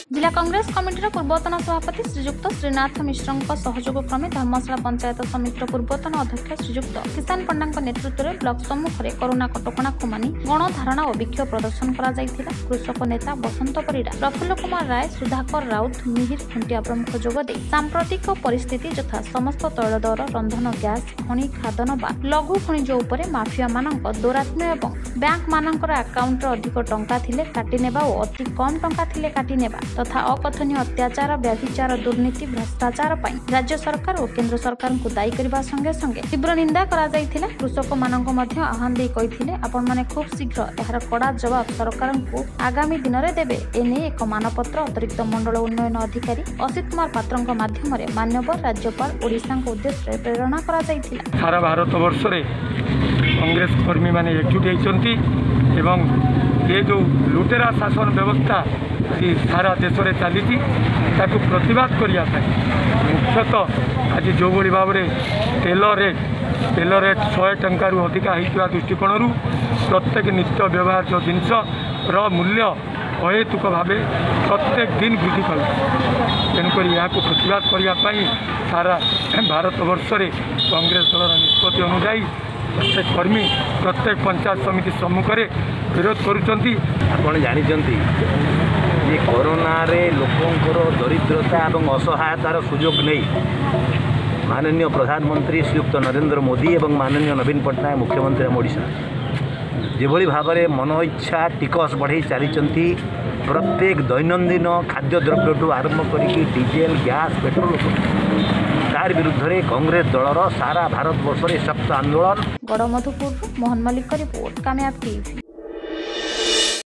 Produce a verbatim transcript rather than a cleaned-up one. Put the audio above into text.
जिला कांग्रेस कमिटीर पूर्वतन सभापति श्रीजुक्त श्रीनाथ मिश्र सहयोग क्रमे धर्मशाला पंचायत समितिर पूर्वतन अध्यक्ष श्रीजुक्त किसान पंडा नेतृत्व में ब्लॉक सम्मुख में कोरोना कटकणा को मानि गणधारणा और विक्षोभ प्रदर्शन करा जायथिला। कृषक नेता बसंत परिड़ा, प्रफुल्ल कुमार राय, सुधाकर राउत, मिहिर खुंटिया प्रमुख जोगदे सांप्रतिक परिस्थिति यथा समस्त तैल दर, रंधन गैस, खनि खादन बा लघु खनिज उपरे माफिया मानक दौरात्म्य एवं बैंक मानकर अकाउंट अधिक टंका थिले काटी नेबा और अति कम टंका थिले काटी नेबा तथा अकथनीय अत्याचार, व्यभिचार, दुर्नीति, भ्रष्टाचार पई राज्य सरकार और केंद्र सरकार को दायी करबा संगे संगे तीव्र निंदा करा जायथिला। कृषक मानक मध्य आह्वान दे कहिथिले आपण माने खूब शीघ्र एहार कड़ा जवाब सरकार को आगामी दिन में देबे। एने एक मानपत्र अतिरिक्त मंडल उन्नयन अधिकारी असित कुमार पात्र माध्यम रे माननीय राज्यपाल ओडिशा को उद्देश्य प्रेरणा करा जायथिला। सारा भारत वर्ष रे कांग्रेस कर्मी माने एकजुट होइचंती एवं ये जो लुटेरा शासन व्यवस्था सारा देश में चली प्रतिवाद करने मुख्यतः आज जो भाई भाव में तेल रेट तेल रेट शहे टंकार अधिका होता दृष्टिकोण प्रत्येक नित्य व्यवहार जिनस मूल्य अहेतुक भाव प्रत्येक दिन वृद्धि कला तेणुक यहाँ प्रतिवाद करने सारा भारत वर्ष में कांग्रेस दल निष्पत्ति अनुजाई प्रत्येक कर्मी प्रत्येक पंचायत समिति सम्मुख में विरोध करुँच। आपण जानते ये कोरोना रे लोकंर दरिद्रता और असहायतार सुजोग नहीं माननीय प्रधानमंत्री श्रीयुक्त नरेंद्र मोदी एवं माननीय नवीन पट्टनायक मुख्यमंत्री ओडिशा जेभली भाव में मन इच्छा टिकस बढ़ई चली प्रत्येक दैनंदिन खाद्य द्रव्यठू आरंभ करी डीजेल गैस पेट्रोल तार विरुद्ध रे कांग्रेस दलर सारा भारत वर्ष में शक्त आंदोलन। Garhmadhupur Mohan Mallick report Kamyab TV.